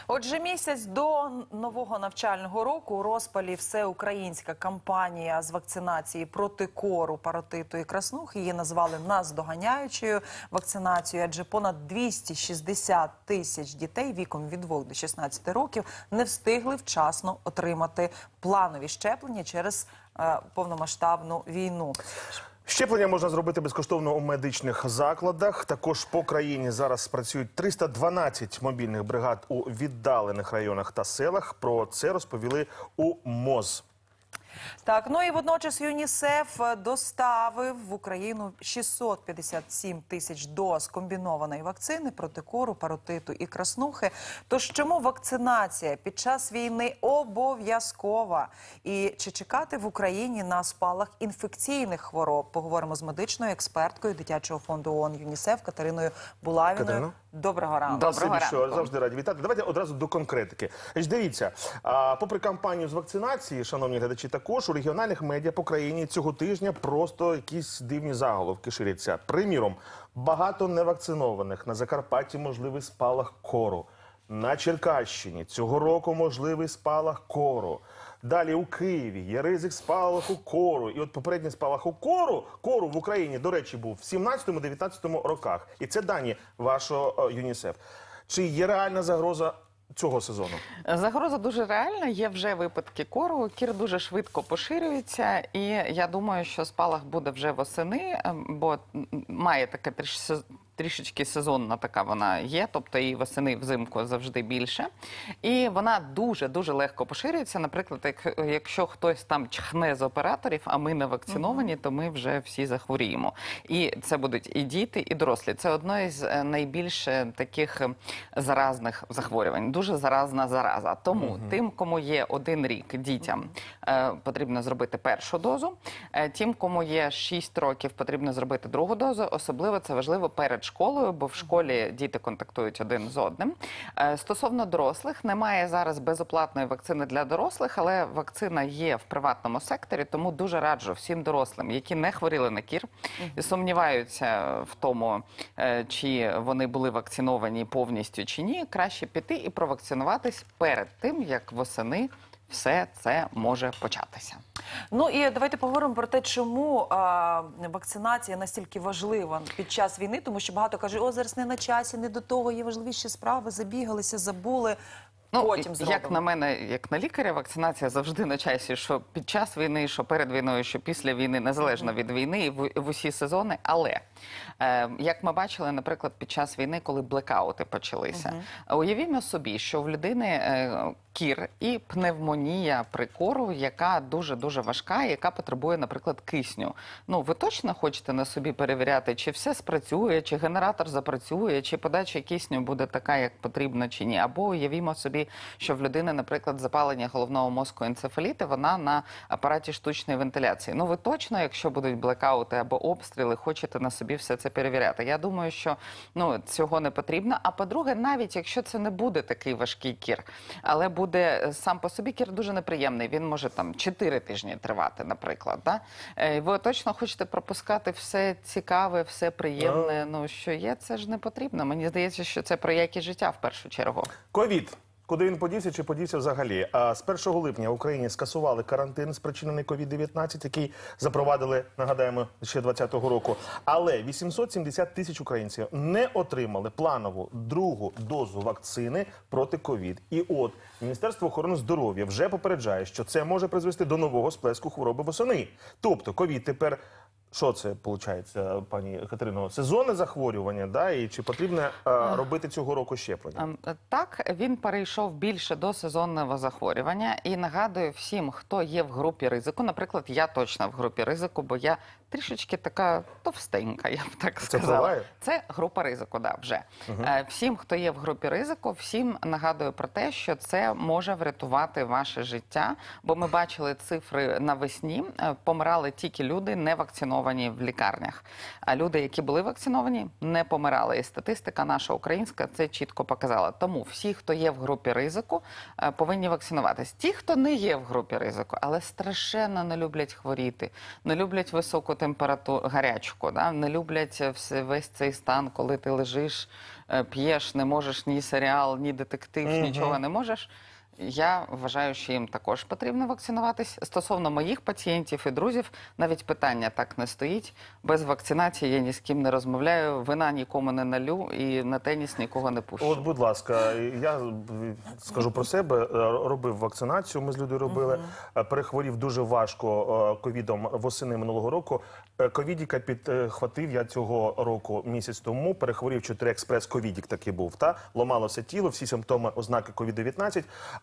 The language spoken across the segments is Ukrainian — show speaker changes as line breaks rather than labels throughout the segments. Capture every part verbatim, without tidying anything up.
Отже, місяць до нового навчального року у розпалі всеукраїнська кампанія з вакцинації проти кору, паротиту і краснухи. Її назвали наздоганяючою вакцинацією, адже понад двісті шістдесят тисяч дітей віком від двох до шістнадцяти років не встигли вчасно отримати планові щеплення через е, повномасштабну війну.
Щеплення можна зробити безкоштовно у медичних закладах. Також по країні зараз працюють триста дванадцять мобільних бригад у віддалених районах та селах. Про це розповіли у МОЗ.
Так, ну і водночас ЮНІСЕФ доставив в Україну шістсот п'ятдесят сім тисяч доз комбінованої вакцини проти кору, паротиту і краснухи. Тож чому вакцинація під час війни обов'язкова? І чи чекати в Україні на спалах інфекційних хвороб? Поговоримо з медичною експерткою Дитячого фонду ООН ЮНІСЕФ Катериною Булавіною.
Катерино?
Доброго ранку.
Доброго ранку. Що, завжди раді вітати. Давайте одразу до конкретики. Дивіться, а, попри кампанію з вакцинації, шановні глядачі, також у регіональних медіа по країні цього тижня просто якісь дивні заголовки ширяться. Приміром, багато невакцинованих, на Закарпатті можливий спалах кору, на Черкащині цього року можливий спалах кору. Далі у Києві є ризик спалаху кору. І от попередній спалах у кору, кору в Україні, до речі, був в сімнадцятому-дев'ятнадцятому роках. І це дані вашого ЮНІСЕФ. Чи є реальна загроза цього сезону?
Загроза дуже реальна. Є вже випадки кору. Кір дуже швидко поширюється. І я думаю, що спалах буде вже восени, бо має таке трішечки сезонна така вона є, тобто і восени, і взимку завжди більше. І вона дуже-дуже легко поширюється. Наприклад, як, якщо хтось там чхне з операторів, а ми не вакциновані, то ми вже всі захворіємо. І це будуть і діти, і дорослі. Це одно із найбільш таких заразних захворювань. Дуже заразна зараза. Тому угу. тим, кому є один рік дітям, е, потрібно зробити першу дозу. Е, тим, кому є шість років, потрібно зробити другу дозу. Особливо це важливо перед школою, бо в школі діти контактують один з одним. Стосовно дорослих, немає зараз безоплатної вакцини для дорослих, але вакцина є в приватному секторі, тому дуже раджу всім дорослим, які не хворіли на кір, і сумніваються в тому, чи вони були вакциновані повністю чи ні, краще піти і провакцинуватись перед тим, як восени все це може початися.
Ну і давайте поговоримо про те, чому а, вакцинація настільки важлива під час війни, тому що багато кажуть, о, зараз не на часі, не до того, є важливіші справи, забігалися, забули.
Ну,
Потім
як на мене, як на лікаря, вакцинація завжди на часі, що під час війни, що перед війною, що після війни, незалежно від війни і в, в усі сезони. Але, е, як ми бачили, наприклад, під час війни, коли блекаути почалися, uh-huh. уявімо собі, що в людини е, кір і пневмонія при кору, яка дуже-дуже важка, яка потребує, наприклад, кисню. Ну, ви точно хочете на собі перевіряти, чи все спрацює, чи генератор запрацює, чи подача кисню буде така, як потрібно, чи ні. Або уявімо собі, що в людини, наприклад, запалення головного мозку, енцефаліти, вона на апараті штучної вентиляції. Ну, ви точно, якщо будуть блекаути або обстріли, хочете на собі все це перевіряти? Я думаю, що ну, цього не потрібно. А по-друге, навіть якщо це не буде такий важкий кір, але буде сам по собі кір дуже неприємний, він може там чотири тижні тривати, наприклад. Да? Ви точно хочете пропускати все цікаве, все приємне, ну, що є, це ж не потрібно. Мені здається, що це про якість життя в першу чергу.
Ковід. Куди він подівся чи подівся взагалі? А з першого липня в Україні скасували карантин, спричинений ковід дев'ятнадцять, який запровадили, нагадаємо, ще двадцятого року. Але вісімсот сімдесят тисяч українців не отримали планову другу дозу вакцини проти ковід. І от Міністерство охорони здоров'я вже попереджає, що це може призвести до нового сплеску хвороби восени. Тобто ковід тепер... Що це, виходить, пані Катерино? Сезонне захворювання, да? І чи потрібно а, робити цього року щеплення?
Так, він перейшов більше до сезонного захворювання. І нагадую всім, хто є в групі ризику. Наприклад, я точно в групі ризику, бо я трішечки така товстенька, я б так сказала. Це
буває?
Це група ризику, да, вже. Угу. Всім, хто є в групі ризику, всім нагадую про те, що це може врятувати ваше життя. Бо ми бачили цифри навесні, помирали тільки люди не вакциновані в лікарнях. А люди, які були вакциновані, не помирали. І статистика наша українська це чітко показала. Тому всі, хто є в групі ризику, повинні вакцинуватись. Ті, хто не є в групі ризику, але страшенно не люблять хворіти, не люблять високу температуру, гарячку, да? Не люблять все, весь цей стан, коли ти лежиш, е, п'єш, не можеш ні серіал, ні детектив,
Мгм.
нічого не можеш. Я вважаю, що їм також потрібно вакцинуватись. Стосовно моїх пацієнтів і друзів, навіть питання так не стоїть. Без вакцинації я ні з ким не розмовляю, вина нікому не налю і на теніс нікого не пущу.
От, будь ласка, я скажу про себе, е, робив вакцинацію, ми з Людою робили, Е, перехворів дуже важко е, ковідом восени минулого року. Е, Ковідіка підхватив я цього року місяць тому, перехворів чотири експрес-ковідік такий був, та? Ломалося тіло, всі симптоми, ознаки ковід дев'ятнадцять.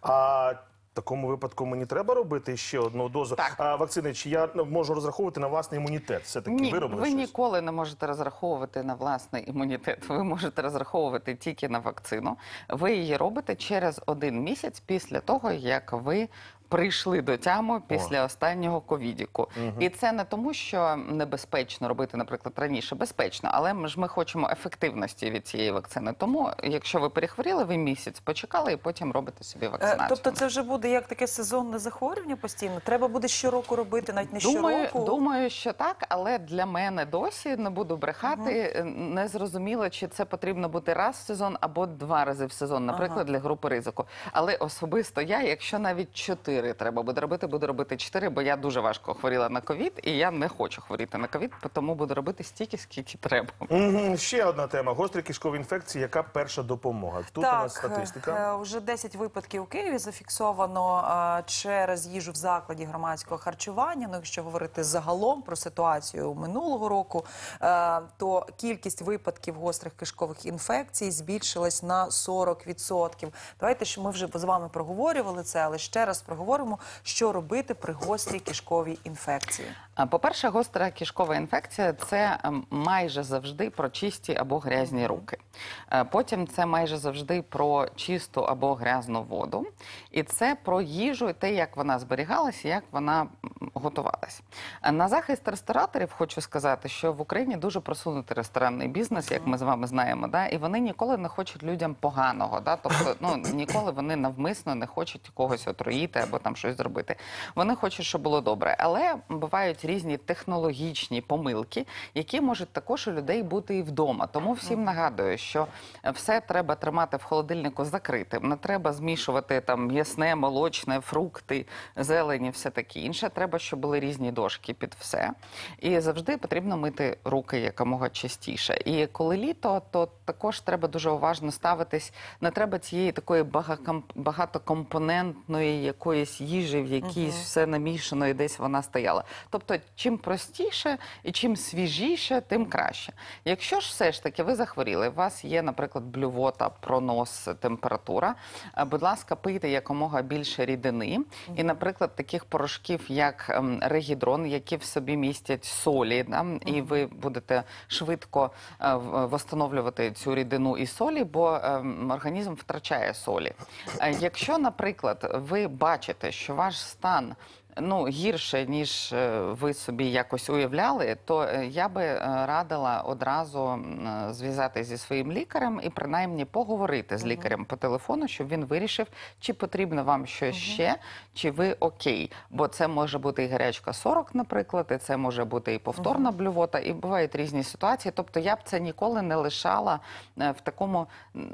А в такому випадку мені треба робити ще одну дозу
Так.
а, вакцини, чи я можу розраховувати на власний імунітет? Все-таки
Ні,
виробили
ви
щось?
ніколи не можете розраховувати на власний імунітет. Ви можете розраховувати тільки на вакцину. Ви її робите через один місяць після того, як ви прийшли до тями після останнього ковідіку. І це не тому, що небезпечно робити, наприклад, раніше. Безпечно, але ми ж ми хочемо ефективності від цієї вакцини. Тому, якщо ви перехворіли, ви місяць почекали і потім робите собі
Е,
вакцинацію.
Тобто це вже буде як таке сезонне захворювання постійно? Треба буде щороку робити, навіть не
Думаю,
щороку?
думаю, що так, але для мене досі, не буду брехати, не зрозуміло, чи це потрібно бути раз в сезон або два рази в сезон, наприклад,
Ага.
для групи ризику. Але особисто я, якщо навіть чотири треба буде робити, буду робити чотири, бо я дуже важко хворіла на ковід, і я не хочу хворіти на ковід, тому буду робити стільки, скільки треба.
Мгм. Ще одна тема. Гострі кишкові інфекції. Яка перша допомога? Тут у
Так,
нас статистика.
е, вже десять випадків у Києві зафіксовано е, через їжу в закладі громадського харчування. Ну, якщо говорити загалом про ситуацію минулого року, е, то кількість випадків гострих кишкових інфекцій збільшилась на сорок відсотків. Давайте ж ми вже з вами проговорювали це, але ще раз проговоримо, що робити при гострій кишковій інфекції.
А, По-перше, гостра кишкова інфекція – це ем, майже завжди про чисті або грязні руки. Е, Потім це майже завжди про чисту або грязну воду. І це про їжу і те, як вона зберігалася, як вона м, готувалась. Е, На захист рестораторів хочу сказати, що в Україні дуже просунутий ресторанний бізнес, як ми з вами знаємо, да? І вони ніколи не хочуть людям поганого. Да? Тобто, ну, ніколи вони навмисно не хочуть когось отруїти або там щось зробити. Вони хочуть, щоб було добре. Але бувають різні технологічні помилки, які можуть також у людей бути і вдома. Тому всім нагадую, що все треба тримати в холодильнику закритим. Не треба змішувати там м'ясне, молочне, фрукти, зелені, все таке інше. Треба, щоб були різні дошки під все. І завжди потрібно мити руки якомога частіше. І коли літо, то також треба дуже уважно ставитись. Не треба цієї такої багаком- багатокомпонентної якоїсь їжі, в якій все намішано і десь вона стояла. Тобто, чим простіше і чим свіжіше, тим краще. Якщо ж все ж таки ви захворіли, у вас є, наприклад, блювота, пронос, температура, е, будь ласка, пийте якомога більше рідини. І, наприклад, таких порошків, як ем, регідрон, які в собі містять солі, да, і ви будете швидко е, в- восстановлювати цю рідину і солі, бо ем, організм втрачає солі. Е, Якщо, наприклад, ви бачите, що ваш стан ну, гірше, ніж е, ви собі якось уявляли, то е, я би е, радила одразу м, е, зв'язатися зі своїм лікарем і принаймні поговорити з лікарем по телефону, щоб він вирішив, чи потрібно вам щось ще, чи ви окей. Бо це може бути і гарячка сорок, наприклад, і це може бути і повторна блювота, і бувають різні ситуації. Тобто я б це ніколи не лишала е, в такому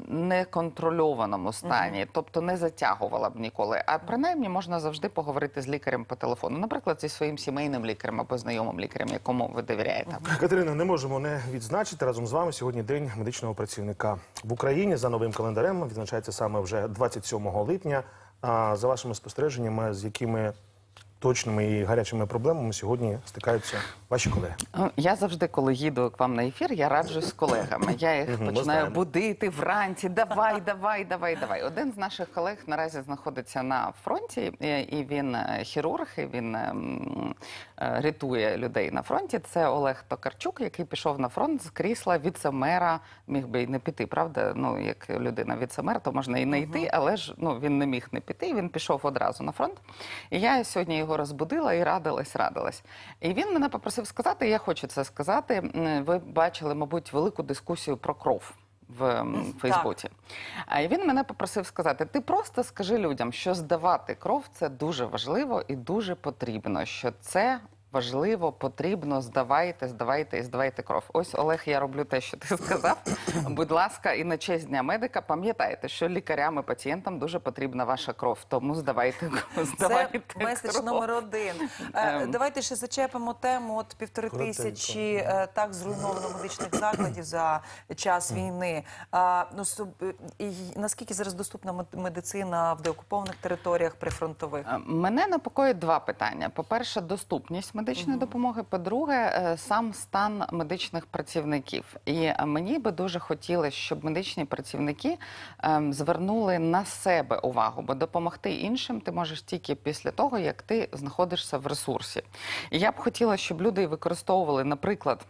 неконтрольованому стані, тобто не затягувала б ніколи. А принаймні можна завжди поговорити з лікарем по телефону, наприклад, зі своїм сімейним лікарем або знайомим лікарем, якому ви довіряєте.
Катерина, не можемо не відзначити разом з вами сьогодні День медичного працівника. В Україні за новим календарем відзначається саме вже двадцять сьомого липня. А за вашими спостереженнями, з якими точними і гарячими проблемами сьогодні стикаються ваші колеги?
Ну, Я завжди, коли їду к вам на ефір, я раджусь з колегами. Я їх
Мгм, ми
починаю
знаємо.
будити вранці. Давай, давай, давай, давай. Один з наших колег наразі знаходиться на фронті, і- і він е, хірург, і він ем, е, рятує людей на фронті. Це Олег Токарчук, який пішов на фронт з крісла віце-мера. Міг би і не піти, правда? Ну, як людина віце-мер, то можна і не йти, але ж ну, він не міг не піти, він пішов одразу на фронт. І я сьогодні його розбудила і радилась, радилась. І він мене попросив сказати, я хочу це сказати. М, Ви бачили, мабуть, велику дискусію про кров в м, Фейсбуці. А і він мене попросив сказати, ти просто скажи людям, що здавати кров – це дуже важливо і дуже потрібно, що це важливо, потрібно, здавайте, здавайте і здавайте кров. Ось, Олег, я роблю те, що ти сказав. Будь ласка, і на честь Дня медика пам'ятайте, що лікарям і пацієнтам дуже потрібна ваша кров, тому здавайте, здавайте
Це меседж
кров.
номер один. Е,
Ем.
Давайте ще зачепимо тему. От півтори
Коротенько.
тисячі е, так зруйновано медичних закладів за час війни. А, ну, суб- і наскільки зараз доступна мед- медицина в деокупованих територіях, прифронтових?
Е, Мене непокоїть два питання. По-перше, доступність медичної допомоги. По-друге, е, сам стан медичних працівників. І е, мені би дуже хотілося, щоб медичні працівники е, звернули на себе увагу, бо допомогти іншим ти можеш тільки після того, як ти знаходишся в ресурсі. І я б хотіла, щоб люди використовували, наприклад,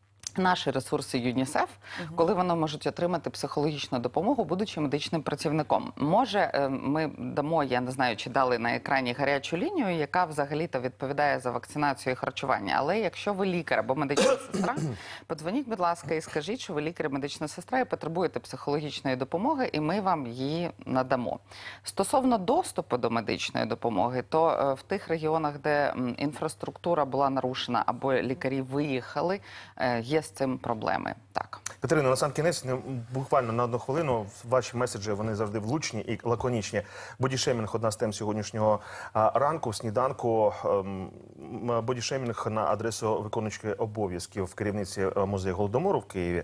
наші ресурси ЮНІСЕФ, коли вони можуть отримати психологічну допомогу, будучи медичним працівником. Може, е, ми дамо, я не знаю, чи дали на екрані гарячу лінію, яка взагалі-то відповідає за вакцинацію і харчування. Але якщо ви лікар або медична сестра, подзвоніть, будь ласка, і скажіть, що ви лікар і медична сестра і потребуєте психологічної допомоги, і ми вам її надамо. Стосовно доступу до медичної допомоги, то е, в тих регіонах, де м, інфраструктура була нарушена або лікарі виїхали, е, є з цим проблеми. Так.
Катерино, на сам кінець, не- буквально на одну хвилину, ваші меседжі, вони завжди влучні і лаконічні. Бодішеймінг – одна з тем сьогоднішнього а, ранку, сніданку. Ем, м, бодішеймінг на адресу виконуючої обов'язків керівниці е, музею Голодомору в Києві.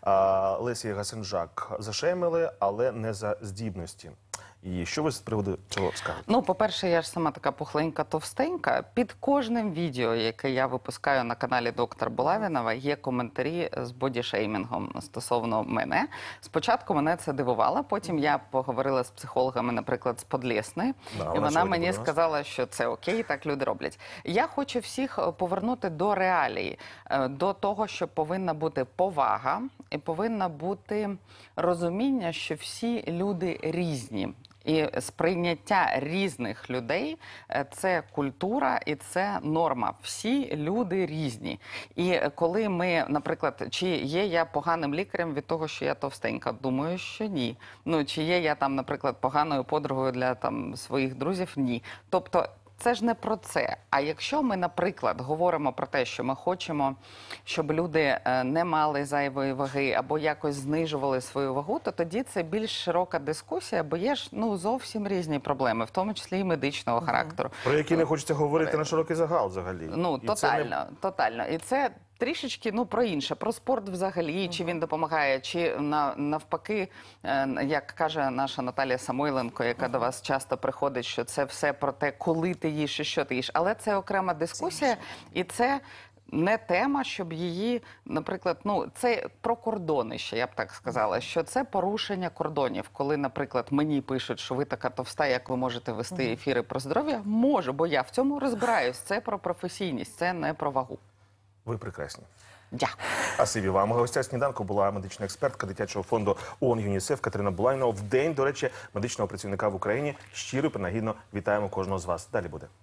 А, Лесі Гасенжак зашеймили, але не за здібності. І що ви з приводу цього скажете?
Ну, по-перше, я ж сама така пухленька, товстенька. Під кожним відео, яке я випускаю на каналі доктора Булавінова, є коментарі з бодішеймінгом стосовно мене. Спочатку мене це дивувало, потім я поговорила з психологами, наприклад, з Подлєсної,
Да,
і
вона
вона
сьогодні
мені
буде у нас.
сказала, що це окей, так люди роблять. Я хочу всіх повернути до реалії, е, до того, що повинна бути повага і повинна бути розуміння, що всі люди різні. І сприйняття різних людей е, – це культура і це норма. Всі люди різні. І коли ми, наприклад, чи є я поганим лікарем від того, що я товстенька? Думаю, що ні. Ну, чи є я там, наприклад, поганою подругою для там своїх друзів? Ні. Тобто це ж не про це. А якщо ми, наприклад, говоримо про те, що ми хочемо, щоб люди е, не мали зайвої ваги або якось знижували свою вагу, то тоді це більш широка дискусія, бо є ж ну зовсім різні проблеми, в тому числі і медичного характеру.
Про які не хочеться говорити на широкий загал взагалі.
Ну,
І це не-
тотально, тотально. І це трішечки, ну, про інше, про спорт взагалі, чи він допомагає, чи на, навпаки, е, як каже наша Наталія Самойленко, яка до вас часто приходить, що це все про те, коли ти їш і що ти їш. Але це окрема дискусія, і це не тема, щоб її, наприклад, ну, це про кордони ще, я б так сказала, що це порушення кордонів. Коли, наприклад, мені пишуть, що ви така товста, як ви можете вести ефіри про здоров'я, можу, бо я в цьому розбираюсь. Це про професійність, це не про вагу.
Ви прекрасні.
Дякую.
Спасибі вам. Гостя сніданку була медична експертка дитячого фонду ООН ЮНІСЕФ Катерина Булавінова. В день, до речі, медичного працівника в Україні. Щиро і принагідно вітаємо кожного з вас. Далі буде.